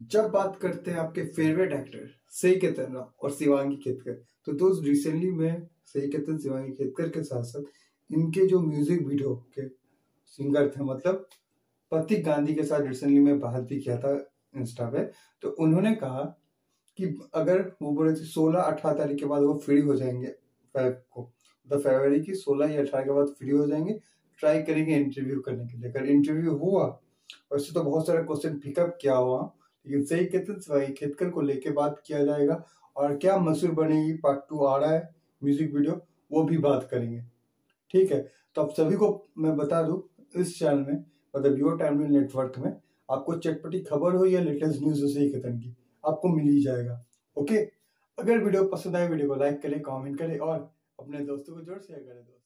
जब बात करते हैं आपके फेवरेट एक्टर सई केतन और शिवांगी खेतकर, तो दोस्त रिसेंटली मैं सई केतन शिवांगी खेतकर के साथ साथ इनके जो म्यूजिक वीडियो के सिंगर थे, मतलब प्रतीक गांधी के साथ रिसेंटली मैं बात भी किया था इंस्टा पे। तो उन्होंने कहा कि अगर वो बोले थे 16-18 तारीख के बाद वो फ्री हो जाएंगे, मतलब फरवरी की 16 या 18 के बाद फ्री हो जाएंगे, ट्राई करेंगे इंटरव्यू करने के लिए। अगर इंटरव्यू हुआ, वैसे तो बहुत सारा क्वेश्चन पिकअप किया हुआ, लेकिन सही केतन सही खेतकर को लेके बात किया जाएगा। और क्या मशहूर बनेगी पार्ट 2 आ रहा है म्यूजिक वीडियो, वो भी बात करेंगे। ठीक है, तो आप सभी को मैं बता दूं, इस चैनल में मतलब योर टाइमलाइन नेटवर्क में आपको चटपटी खबर हो या लेटेस्ट न्यूज सही केतन की, आपको मिल ही जाएगा। ओके, अगर वीडियो पसंद आए वीडियो को लाइक करें, कमेंट करें और अपने दोस्तों को जरूर शेयर करें दोस्तों।